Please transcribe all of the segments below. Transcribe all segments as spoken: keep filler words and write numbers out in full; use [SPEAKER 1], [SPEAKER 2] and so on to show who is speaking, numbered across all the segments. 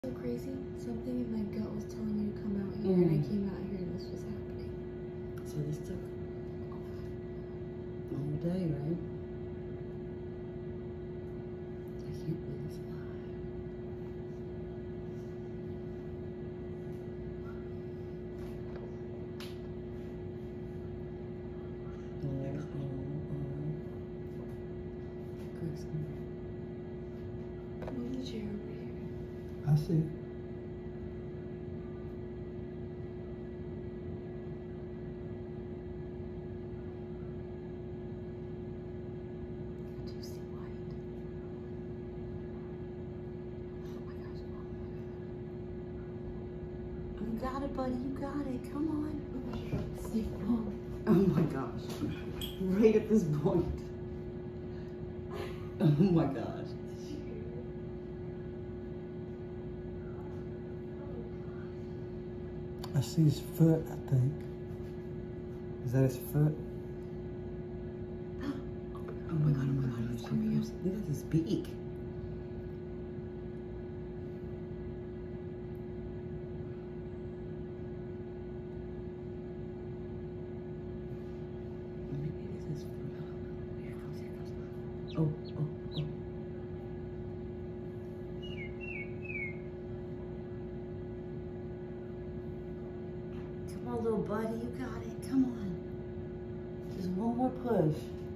[SPEAKER 1] So crazy. Something in my gut was telling me to come out here,
[SPEAKER 2] Mm.
[SPEAKER 1] and I came out here, and this was happening.
[SPEAKER 2] So this took all day, right? I can't believe it's alive. Oh, there's oh, oh. Kristen.
[SPEAKER 1] Move the chair over here.
[SPEAKER 3] I see.
[SPEAKER 1] Do you see white? Oh my gosh. Oh my god.
[SPEAKER 2] You got it, buddy. You got it. Come on.
[SPEAKER 1] Safe home.
[SPEAKER 2] Oh my gosh. Right at this point. Oh my gosh.
[SPEAKER 3] I see his foot, I think. Is that his foot?
[SPEAKER 1] Oh my god, oh my god, he's coming out.
[SPEAKER 2] Look at his beak. Maybe it is his foot. I don't know. Here it comes, here it comes. Oh, oh, oh. Come on, little buddy, you got it. Come on. Just one more push.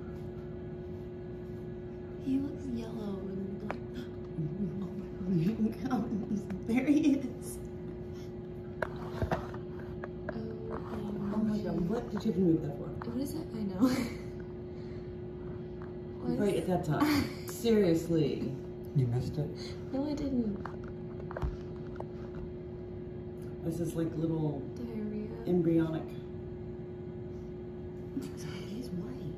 [SPEAKER 1] He looks yellow and like,
[SPEAKER 2] Oh my God. There he is.
[SPEAKER 1] oh,
[SPEAKER 2] Oh my God, what did you have to move that for?
[SPEAKER 1] What is that? I know. What?
[SPEAKER 2] Right at that time. Seriously.
[SPEAKER 3] You missed it?
[SPEAKER 1] No, I didn't.
[SPEAKER 2] This is like little
[SPEAKER 1] Diarrhea.
[SPEAKER 2] embryonic. He's white.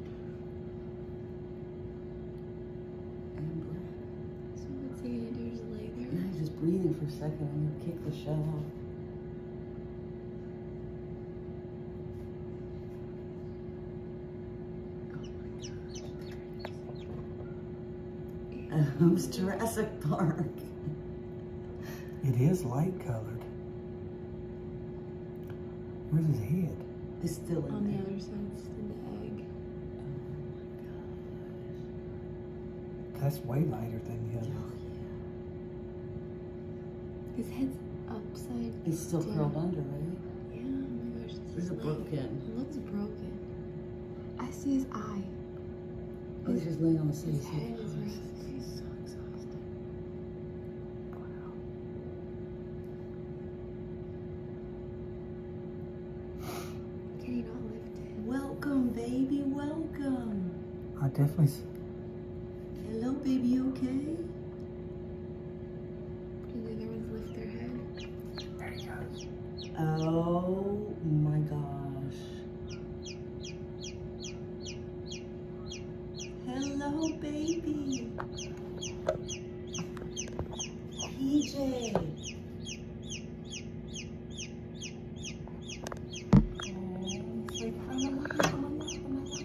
[SPEAKER 2] And black.
[SPEAKER 1] So what's he gonna do? Just lay there?
[SPEAKER 2] Yeah, he's just breathing for a second and he'll kick the shell off. Oh my gosh. Um, it's Jurassic Park.
[SPEAKER 3] It is light colored. Where's his head?
[SPEAKER 2] It's still in
[SPEAKER 1] On the
[SPEAKER 2] there.
[SPEAKER 1] other side, it's in the egg.
[SPEAKER 2] Oh
[SPEAKER 3] That's way lighter than the
[SPEAKER 2] my
[SPEAKER 3] other.
[SPEAKER 2] gosh. Oh,
[SPEAKER 1] His head's upside
[SPEAKER 2] yeah. It's still
[SPEAKER 1] down.
[SPEAKER 2] curled under, right?
[SPEAKER 1] Yeah, oh my gosh. This
[SPEAKER 2] Is
[SPEAKER 1] is
[SPEAKER 2] it
[SPEAKER 1] like-
[SPEAKER 2] broken?
[SPEAKER 1] It looks broken. I see his eye.
[SPEAKER 2] Oh, he's just laying on the side.
[SPEAKER 1] His head is resting.
[SPEAKER 2] He's so exhausted. Wow.
[SPEAKER 1] Can he not lift it?
[SPEAKER 2] Welcome, baby, welcome.
[SPEAKER 3] I definitely s-
[SPEAKER 2] Hello, baby, you okay?
[SPEAKER 1] Do the other ones lift their head?
[SPEAKER 3] There he goes.
[SPEAKER 2] Oh my gosh. Hello, baby. P J. Oh, it's like, oh my God, oh my God, oh my God.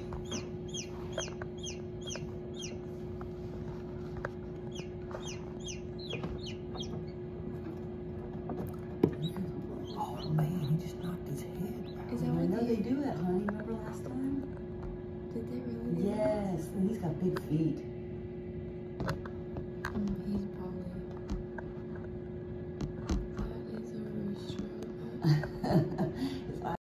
[SPEAKER 3] Oh man, he just knocked his head out.
[SPEAKER 1] Is that
[SPEAKER 2] I
[SPEAKER 1] what
[SPEAKER 2] know
[SPEAKER 1] they,
[SPEAKER 2] they do that, honey. Remember last time?
[SPEAKER 1] did they really do that?
[SPEAKER 2] Yes, and he's got big feet.
[SPEAKER 1] Mm, he's probably. That is a rooster.